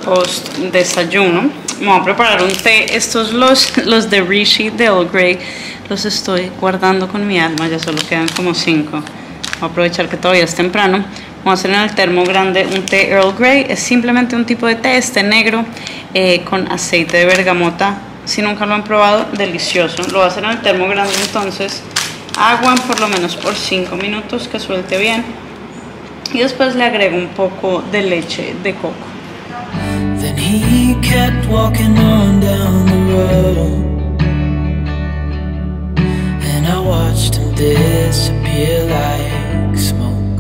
post desayuno. Me voy a preparar un té. Estos los de Rishi de Earl Grey los estoy guardando con mi alma, ya solo quedan como 5. Voy a aprovechar que todavía es temprano. Voy a hacer en el termo grande un té Earl Grey. Es simplemente un tipo de té, este negro, con aceite de bergamota. Si nunca lo han probado, delicioso. Lo voy a hacer en el termo grande, entonces agua por lo menos por 5 minutos, que suelte bien, y después le agrego un poco de leche de coco. Then he kept walking on down the road, and I watched him disappear like smoke,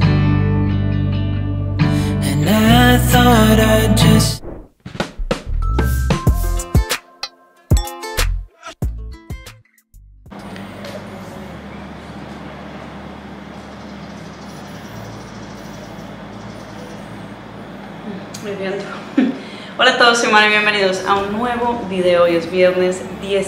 and I thought I'd just Hola a todos, soy Mari, bienvenidos a un nuevo video. Hoy es viernes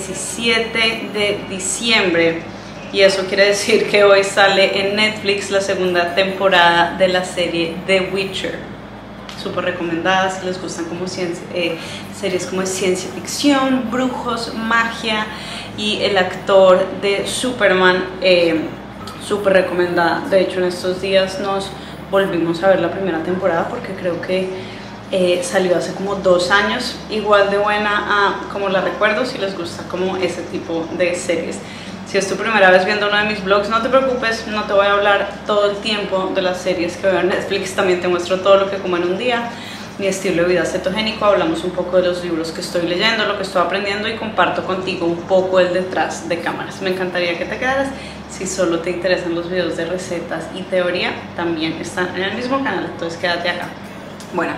17 de diciembre y eso quiere decir que hoy sale en Netflix la segunda temporada de la serie The Witcher. Súper recomendada si les gustan como series como de ciencia ficción, brujos, magia, y el actor de Superman, súper recomendada. De hecho, en estos días nos volvimos a ver la primera temporada porque creo que salió hace como 2 años, igual de buena como la recuerdo. Si les gusta como ese tipo de series. Si es tu primera vez viendo uno de mis vlogs, no te preocupes, no te voy a hablar todo el tiempo de las series que veo en Netflix. También te muestro todo lo que como en un día, mi estilo de vida cetogénico, hablamos un poco de los libros que estoy leyendo, lo que estoy aprendiendo, y comparto contigo un poco el detrás de cámaras. Me encantaría que te quedaras. Si solo te interesan los videos de recetas y teoría, también están en el mismo canal, entonces quédate acá. Bueno,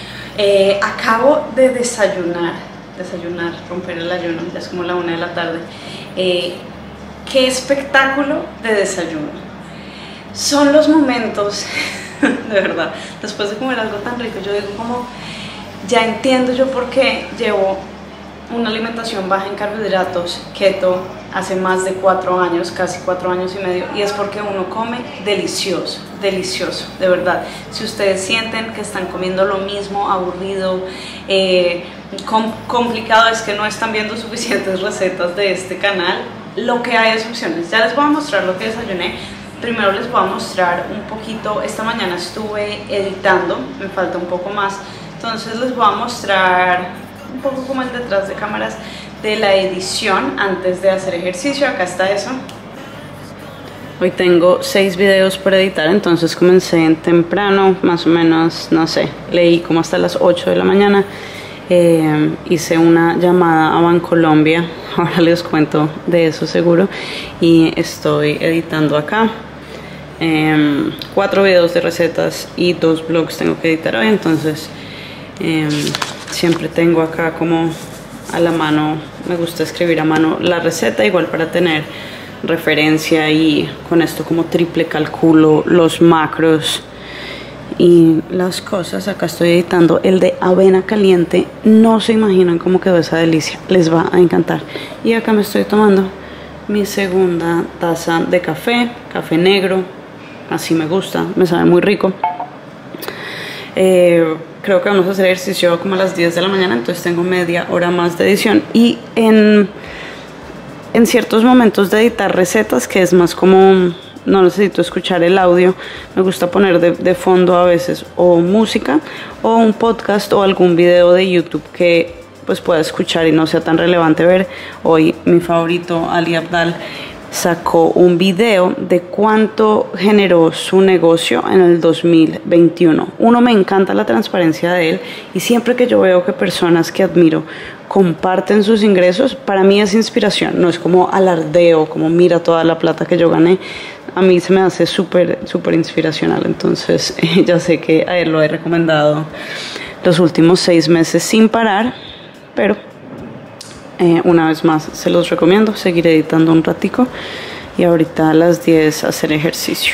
acabo de desayunar, romper el ayuno, ya es como la 1 de la tarde. Qué espectáculo de desayuno. Son los momentos, de verdad, después de comer algo tan rico, yo digo como, ya entiendo yo por qué llevo una alimentación baja en carbohidratos, keto, hace más de 4 años, casi 4 años y medio, y es porque uno come delicioso, delicioso, de verdad. Si ustedes sienten que están comiendo lo mismo, aburrido, complicado, es que no están viendo suficientes recetas de este canal. Lo que hay es opciones. Ya les voy a mostrar lo que desayuné. Primero les voy a mostrar un poquito. Esta mañana estuve editando, me falta un poco más, entonces les voy a mostrar un poco como el detrás de cámaras de la edición antes de hacer ejercicio. Acá está eso. Hoy tengo 6 videos por editar, entonces comencé en temprano, más o menos, no sé, leí como hasta las 8 de la mañana. Hice una llamada a Bancolombia, ahora les cuento de eso seguro, y estoy editando acá 4 videos de recetas y 2 vlogs tengo que editar hoy, entonces siempre tengo acá como a la mano, me gusta escribir a mano la receta, igual para tener referencia, y con esto como triple calculo los macros y las cosas. Acá estoy editando el de avena caliente, no se imaginan cómo quedó esa delicia, les va a encantar. Y acá me estoy tomando mi segunda taza de café negro, así me gusta, me sabe muy rico. Creo que vamos a hacer ejercicio como a las 10 de la mañana, entonces tengo media hora más de edición, y en ciertos momentos de editar recetas, que es más como no necesito escuchar el audio, me gusta poner de fondo a veces o música o un podcast o algún video de YouTube que pues pueda escuchar y no sea tan relevante ver. Hoy mi favorito, Ali Abdaal, sacó un video de cuánto generó su negocio en el 2021. Uno, me encanta la transparencia de él, y siempre que yo veo que personas que admiro comparten sus ingresos, para mí es inspiración, no es como alardeo, como mira toda la plata que yo gané. A mí se me hace súper inspiracional, entonces ya sé que a él lo he recomendado los últimos 6 meses sin parar, pero una vez más se los recomiendo. Seguir editando un ratico y ahorita a las 10 hacer ejercicio.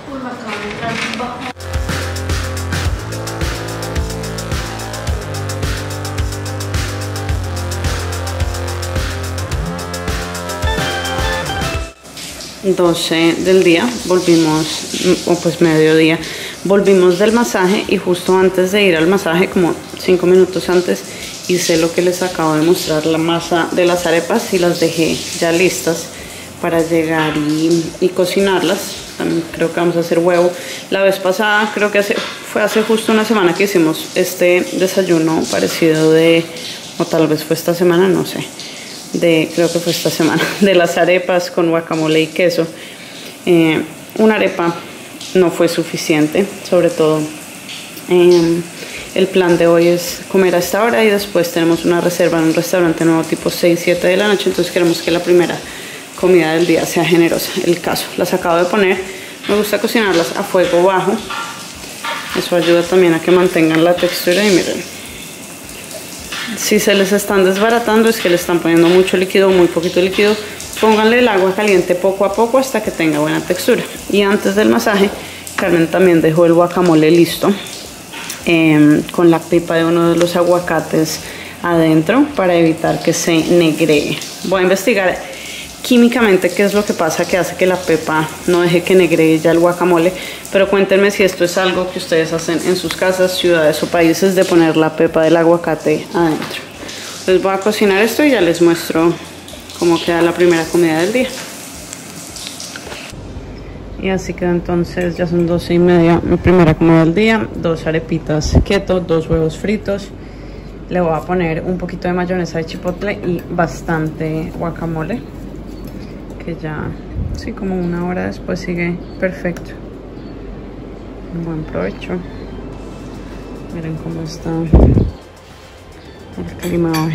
12 del día, volvimos, o pues mediodía, volvimos del masaje, y justo antes de ir al masaje, como 5 minutos antes hice lo que les acabo de mostrar, la masa de las arepas, y las dejé ya listas para llegar y cocinarlas. También creo que vamos a hacer huevo. La vez pasada, creo que fue hace justo una semana que hicimos este desayuno parecido o tal vez fue esta semana, no sé, creo que fue esta semana, de las arepas con guacamole y queso. Una arepa no fue suficiente, sobre todo el plan de hoy es comer a esta hora y después tenemos una reserva en un restaurante nuevo tipo 6-7 de la noche, entonces queremos que la primera comida del día sea generosa. El caso, las acabo de poner, me gusta cocinarlas a fuego bajo, eso ayuda también a que mantengan la textura. Y miren, si se les están desbaratando es que le están poniendo mucho líquido o muy poquito líquido. Pónganle el agua caliente poco a poco hasta que tenga buena textura. Y antes del masaje, Carmen también dejó el guacamole listo con la pepa de uno de los aguacates adentro para evitar que se negree. Voy a investigar químicamente qué es lo que pasa que hace que la pepa no deje que negree ya el guacamole, pero cuéntenme si esto es algo que ustedes hacen en sus casas, ciudades o países, de poner la pepa del aguacate adentro. Entonces voy a cocinar esto y ya les muestro cómo queda la primera comida del día. Y así queda entonces, ya son 12:30, mi primera comida del día. 2 arepitas keto, 2 huevos fritos. Le voy a poner un poquito de mayonesa de chipotle y bastante guacamole, que ya, sí, como 1 hora después sigue perfecto. Un buen provecho. Miren cómo está el clima hoy.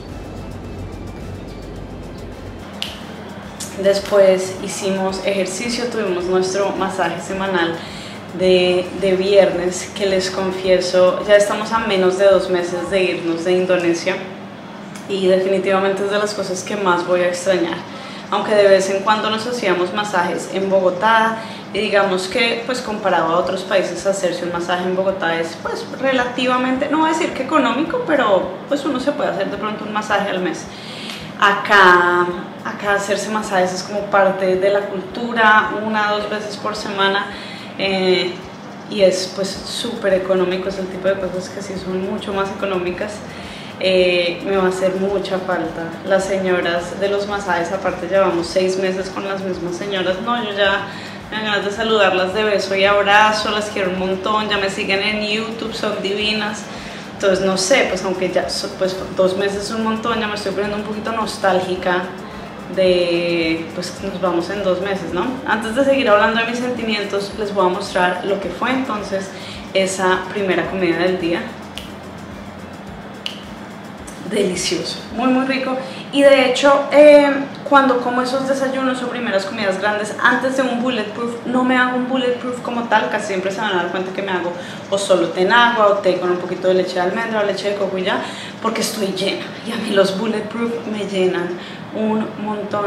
Después hicimos ejercicio, tuvimos nuestro masaje semanal de viernes, que les confieso, ya estamos a menos de 2 meses de irnos de Indonesia y definitivamente es de las cosas que más voy a extrañar. Aunque de vez en cuando nos hacíamos masajes en Bogotá, y digamos que pues comparado a otros países, hacerse un masaje en Bogotá es pues relativamente, no voy a decir que económico, pero pues uno se puede hacer de pronto un masaje al mes. Acá hacerse masajes es como parte de la cultura, 1 o 2 veces por semana, y es pues súper económico. Es el tipo de cosas que sí son mucho más económicas. Me va a hacer mucha falta las señoras de los masajes. Aparte llevamos 6 meses con las mismas señoras. No, yo ya me dan ganas de saludarlas de beso y abrazo, las quiero un montón. Ya me siguen en YouTube, son divinas. Entonces no sé, pues aunque ya pues 2 meses es un montón, ya me estoy poniendo un poquito nostálgica de pues que nos vamos en 2 meses, ¿no? Antes de seguir hablando de mis sentimientos, les voy a mostrar lo que fue entonces esa primera comida del día. Delicioso, muy rico. Y de hecho, cuando como esos desayunos o primeras comidas grandes antes de un bulletproof, no me hago un bulletproof como tal. Casi siempre se van a dar cuenta que me hago o solo té en agua o té con un poquito de leche de almendra o leche de coco y ya, porque estoy llena. Y a mí los bulletproof me llenan un montón.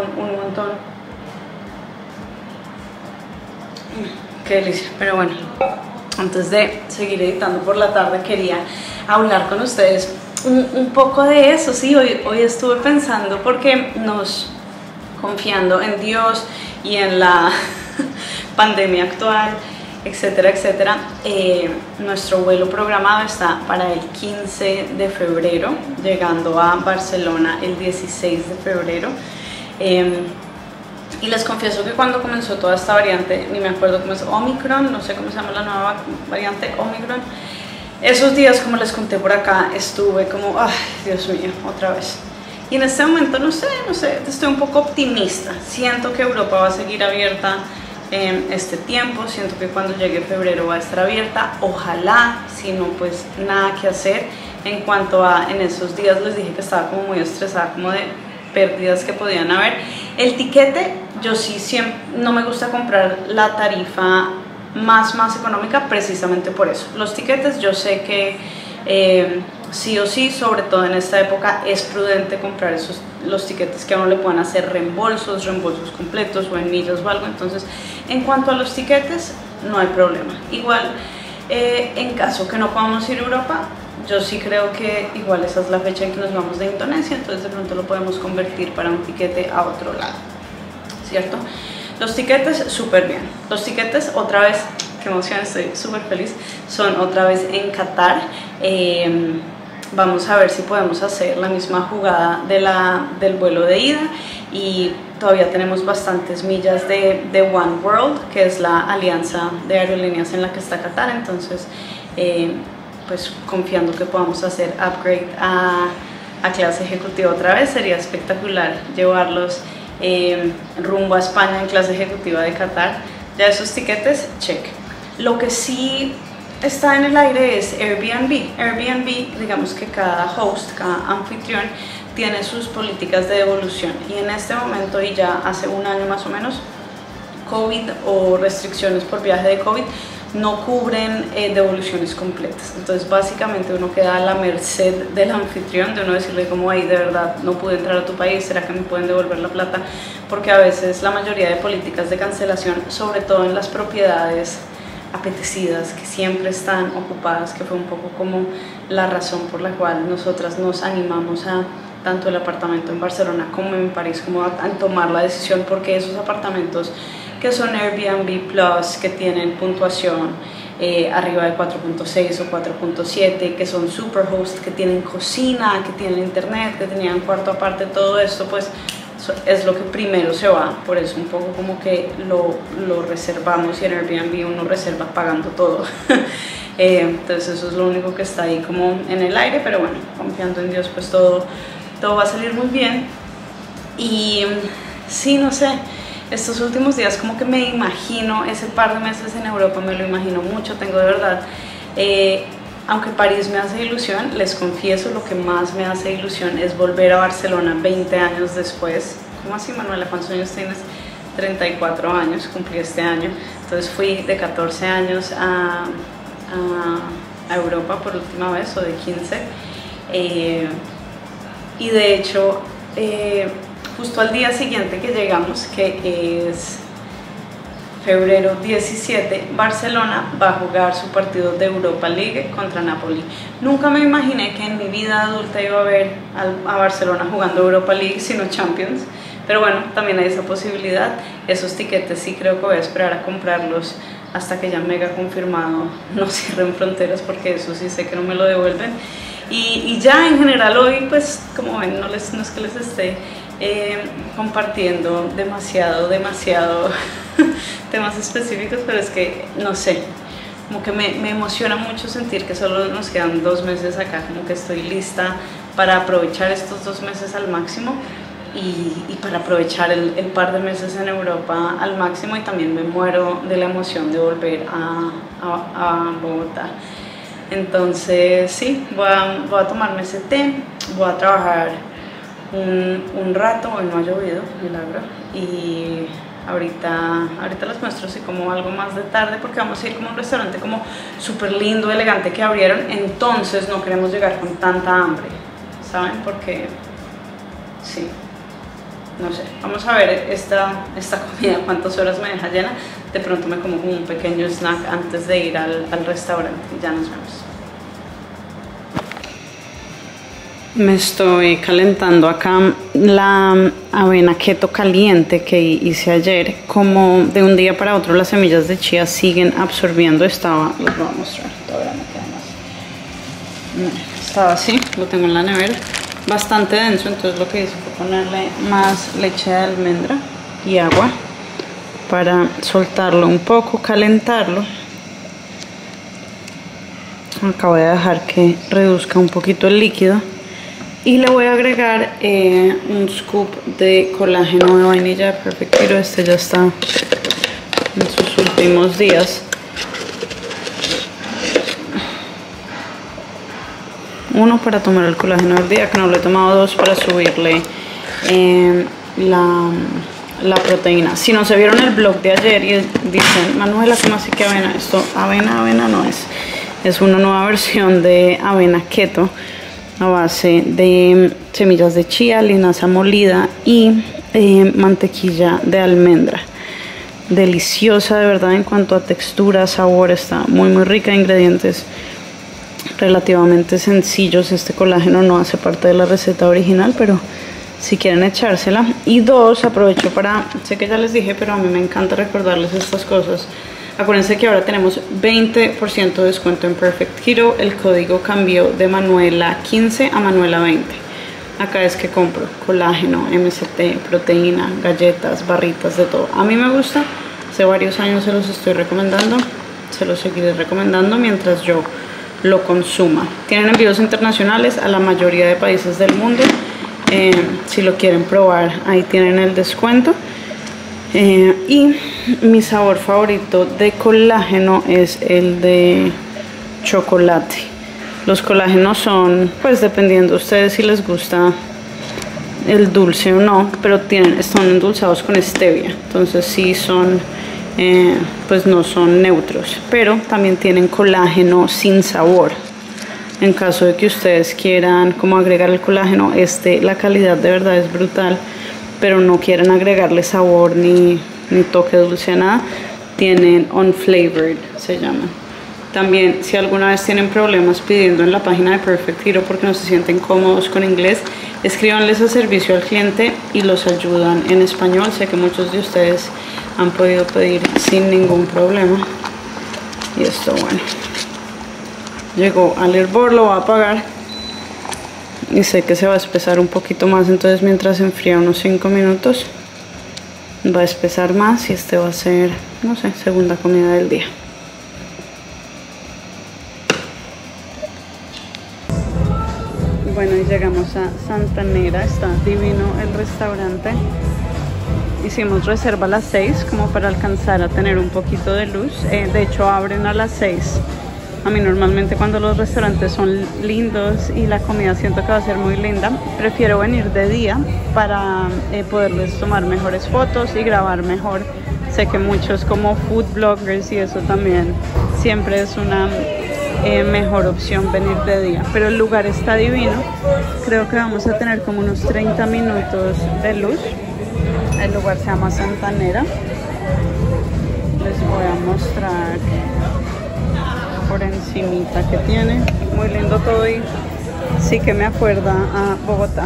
Qué delicia. Pero bueno, antes de seguir editando por la tarde, quería hablar con ustedes un poco de eso. Sí, hoy estuve pensando, porque confiando en Dios y en la pandemia actual, etcétera, etcétera, nuestro vuelo programado está para el 15 de febrero, llegando a Barcelona el 16 de febrero. Y les confieso que cuando comenzó toda esta variante, ni me acuerdo cómo es, Omicron, no sé cómo se llama la nueva variante, Omicron, esos días, como les conté por acá, estuve como, ay, Dios mío, otra vez. Y en este momento, no sé, estoy un poco optimista. Siento que Europa va a seguir abierta este tiempo, siento que cuando llegue febrero va a estar abierta. Ojalá, si no, pues nada que hacer. En cuanto a, en esos días les dije que estaba como muy estresada, como de pérdidas que podían haber. El tiquete, yo sí siempre, no me gusta comprar la tarifa más económica precisamente por eso. Los tiquetes, yo sé que sí o sí, sobre todo en esta época, es prudente comprar los tiquetes que a uno le puedan hacer reembolsos completos o en millas o algo. Entonces, en cuanto a los tiquetes, no hay problema. Igual, en caso que no podamos ir a Europa, yo sí creo que igual esa es la fecha en que nos vamos de Indonesia, entonces de pronto lo podemos convertir para un tiquete a otro lado, ¿cierto? Los tiquetes, súper bien. Los tiquetes, otra vez, qué emoción, estoy súper feliz. Son otra vez en Qatar. Vamos a ver si podemos hacer la misma jugada del vuelo de ida, y todavía tenemos bastantes millas de One World, que es la alianza de aerolíneas en la que está Qatar. Entonces pues confiando que podamos hacer upgrade a clase ejecutiva otra vez. Sería espectacular llevarlos rumbo a España en clase ejecutiva de Qatar. Ya esos tiquetes, check. Lo que sí está en el aire es Airbnb. Airbnb, digamos que cada host, cada anfitrión tiene sus políticas de devolución, y en este momento, y ya hace un año más o menos, COVID o restricciones por viaje de COVID no cubren devoluciones completas. Entonces básicamente uno queda a la merced del anfitrión, de uno decirle como, hey, de verdad no pude entrar a tu país, ¿será que me pueden devolver la plata? Porque a veces la mayoría de políticas de cancelación, sobre todo en las propiedades apetecidas que siempre están ocupadas, que fue un poco como la razón por la cual nosotras nos animamos a tanto el apartamento en Barcelona como en París, como a tomar la decisión, porque esos apartamentos que son Airbnb Plus, que tienen puntuación arriba de 4.6 o 4.7, que son Superhost, que tienen cocina, que tienen internet, que tenían cuarto aparte, todo esto pues es lo que primero se va. Por eso un poco como que lo reservamos, y en Airbnb uno reserva pagando todo. Entonces eso es lo único que está ahí como en el aire, pero bueno, confiando en Dios pues todo va a salir muy bien. Y sí, no sé, estos últimos días como que me imagino ese par de meses en Europa, me lo imagino mucho. Tengo de verdad, aunque París me hace ilusión, les confieso, lo que más me hace ilusión es volver a Barcelona 20 años después. ¿Cómo así, Manuela? ¿Cuántos años tienes? 34 años, cumplí este año. Entonces fui de 14 años a Europa por última vez, o de 15. Y de hecho, justo al día siguiente que llegamos, que es febrero 17, Barcelona va a jugar su partido de Europa League contra Napoli. Nunca me imaginé que en mi vida adulta iba a ver a Barcelona jugando Europa League, sino Champions. Pero bueno, también hay esa posibilidad. Esos tiquetes sí creo que voy a esperar a comprarlos hasta que ya me haya confirmado no cierren fronteras, porque eso sí sé que no me lo devuelven. Y ya en general hoy, pues como ven, no es que les esté compartiendo demasiado temas específicos, pero es que no sé, como que me emociona mucho sentir que solo nos quedan 2 meses acá, como que estoy lista para aprovechar estos 2 meses al máximo, y para aprovechar el par de meses en Europa al máximo. Y también me muero de la emoción de volver a Bogotá. Entonces sí, voy a tomarme ese té, voy a trabajar un rato. Hoy no ha llovido, milagro, y ahorita les muestro si como algo más de tarde, porque vamos a ir como a un restaurante como súper lindo, elegante, que abrieron. Entonces no queremos llegar con tanta hambre, ¿saben? Porque sí, no sé, vamos a ver esta comida cuántas horas me deja llena. De pronto me como un pequeño snack antes de ir al restaurante. Ya nos vemos. Me estoy calentando acá la avena keto caliente que hice ayer. Como de un día para otro las semillas de chía siguen absorbiendo. Les voy a mostrar, todavía me queda más. Estaba así, lo tengo en la nevera, bastante denso. Entonces lo que hice fue ponerle más leche de almendra y agua para soltarlo un poco, calentarlo. Acabo de dejar que reduzca un poquito el líquido, y le voy a agregar un scoop de colágeno de vainilla Perfect Keto. Este ya está en sus últimos días. 1 para tomar el colágeno del día, que no lo he tomado. 2 para subirle la proteína. Si no se vieron el blog de ayer y dicen, Manuela, ¿cómo así que avena? Esto avena no es una nueva versión de avena keto a base de semillas de chía, linaza molida y mantequilla de almendra. Deliciosa, de verdad, en cuanto a textura, sabor, está muy rica. Ingredientes relativamente sencillos. Este colágeno no hace parte de la receta original, pero si quieren echársela. Y 2, aprovecho para, sé que ya les dije, pero a mí me encanta recordarles estas cosas. Acuérdense que ahora tenemos 20% de descuento en Perfect Keto. El código cambió de Manuela 15 a Manuela 20. Acá es que compro colágeno, MCT, proteína, galletas, barritas, de todo. A mí me gusta, hace varios años se los estoy recomendando, se los seguiré recomendando mientras yo lo consuma. Tienen envíos internacionales a la mayoría de países del mundo. Si lo quieren probar, ahí tienen el descuento. Y mi sabor favorito de colágeno es el de chocolate. Los colágenos son, pues dependiendo de ustedes si les gusta el dulce o no, pero están endulzados con stevia, entonces sí son, pues no son neutros, pero también tienen colágeno sin sabor. En caso de que ustedes quieran como agregar el colágeno, la calidad de verdad es brutal, pero no quieren agregarle sabor ni toque dulce a nada, tienen unflavored, se llama. También, si alguna vez tienen problemas pidiendo en la página de Perfect Keto porque no se sienten cómodos con inglés, escríbanles a servicio al cliente y los ayudan en español. Sé que muchos de ustedes han podido pedir sin ningún problema. Y esto, bueno, llegó al hervor, lo va a apagar. Y sé que se va a espesar un poquito más, entonces mientras enfría unos 5 minutos, va a espesar más y este va a ser, no sé, segunda comida del día. Bueno, y llegamos a Santanera, está divino el restaurante. Hicimos reserva a las 6 como para alcanzar a tener un poquito de luz. De hecho abren a las 6. A mí normalmente cuando los restaurantes son lindos y la comida siento que va a ser muy linda, prefiero venir de día para poderles tomar mejores fotos y grabar mejor. Sé que muchos como food bloggers y eso también siempre es una mejor opción venir de día, pero el lugar está divino. Creo que vamos a tener como unos 30 minutos de luz. El lugar se llama Santanera. Les voy a mostrar por encimita que tiene. Muy lindo todo y sí que me acuerda a Bogotá.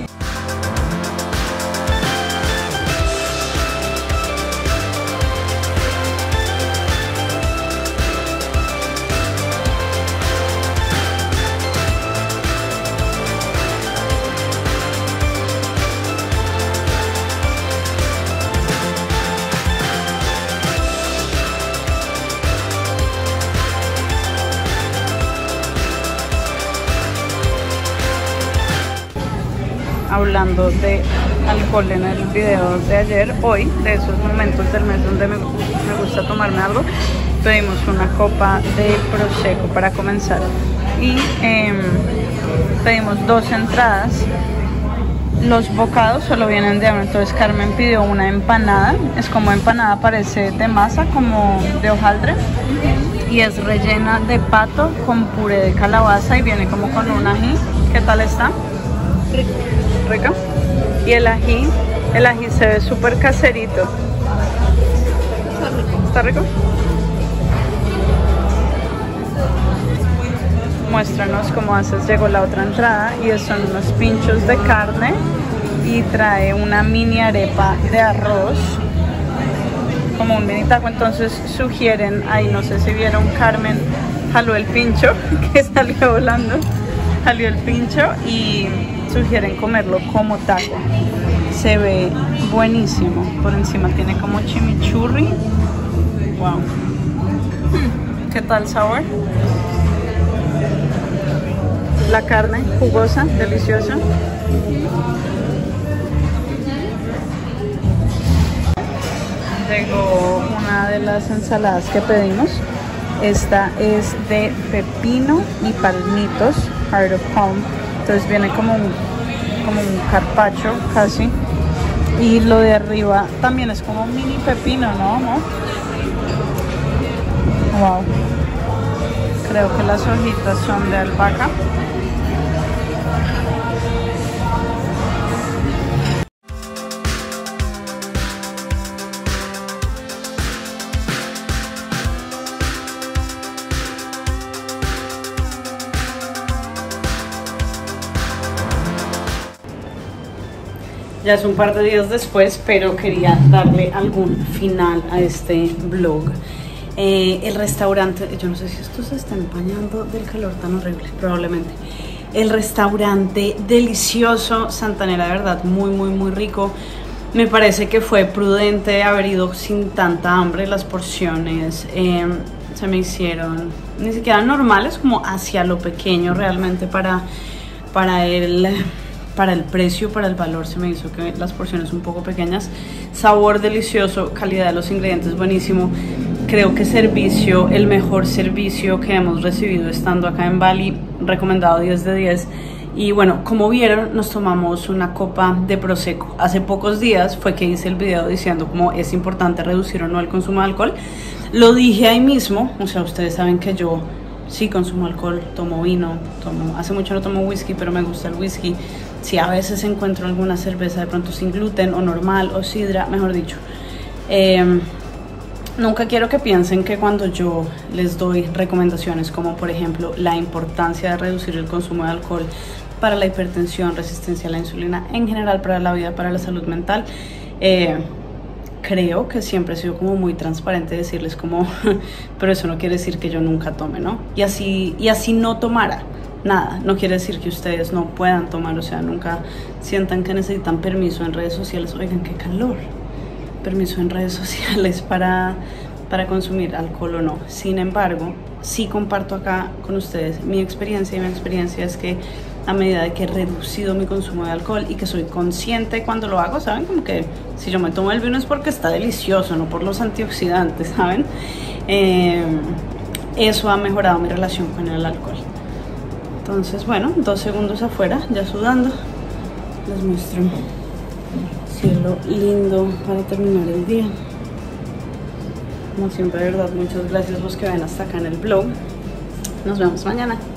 Hablando de alcohol en el video de ayer, hoy, de esos momentos del mes donde me gusta tomarme algo, pedimos una copa de prosecco para comenzar y pedimos 2 entradas. Los bocados solo vienen de uno, entonces Carmen pidió una empanada, es como empanada, parece de masa, como de hojaldre, y es rellena de pato con puré de calabaza y viene como con un ají. ¿Qué tal está? Rica. Y el ají se ve súper caserito. ¿Está rico? Muéstranos cómo haces. Llegó la otra entrada y son unos pinchos de carne y trae una mini arepa de arroz, como un mini taco. Entonces sugieren, ahí no sé si vieron, Carmen jaló el pincho que salió volando, salió el pincho y sugieren comerlo como taco. Se ve buenísimo. Por encima tiene como chimichurri. Wow. ¿Qué tal sabor? La carne jugosa, deliciosa. Llegó una de las ensaladas que pedimos. Esta es de pepino y palmitos, heart of palm. Entonces viene como un carpaccio casi. Y lo de arriba también es como un mini pepino, ¿no? Wow. Creo que las hojitas son de albahaca. Ya es un par de días después, pero quería darle algún final a este vlog. El restaurante, yo no sé si esto se está empañando del calor tan horrible, probablemente. El restaurante delicioso, Santanera, de verdad, muy rico. Me parece que fue prudente haber ido sin tanta hambre. Las porciones se me hicieron ni siquiera normales, como hacia lo pequeño realmente para el precio, para el valor. Se me hizo que las porciones un poco pequeñas. Sabor delicioso, calidad de los ingredientes buenísimo. Creo que servicio, el mejor servicio que hemos recibido estando acá en Bali, recomendado 10 de 10. Y bueno, como vieron, nos tomamos una copa de Prosecco. Hace pocos días fue que hice el video diciendo cómo es importante reducir o no el consumo de alcohol. Lo dije ahí mismo, o sea, ustedes saben que yo sí consumo alcohol, tomo vino, hace mucho no tomo whisky, pero me gusta el whisky. Si a veces encuentro alguna cerveza de pronto sin gluten o normal o sidra, mejor dicho. Nunca quiero que piensen que cuando yo les doy recomendaciones como por ejemplo la importancia de reducir el consumo de alcohol para la hipertensión, resistencia a la insulina, en general para la vida, para la salud mental, creo que siempre he sido como muy transparente decirles como, pero eso no quiere decir que yo nunca tome, ¿no? Y así no tomara nada, no quiere decir que ustedes no puedan tomar, o sea, nunca sientan que necesitan permiso en redes sociales. Oigan, qué calor. Permiso en redes sociales para consumir alcohol o no. Sin embargo, sí comparto acá con ustedes mi experiencia, y mi experiencia es que a medida de que he reducido mi consumo de alcohol y que soy consciente cuando lo hago, ¿saben? Como que si yo me tomo el vino es porque está delicioso, no por los antioxidantes, ¿saben? Eso ha mejorado mi relación con el alcohol. Entonces, bueno, 2 segundos afuera, ya sudando, les muestro cielo lindo para terminar el día. Como siempre, de verdad, muchas gracias a los que ven hasta acá en el vlog. Nos vemos mañana.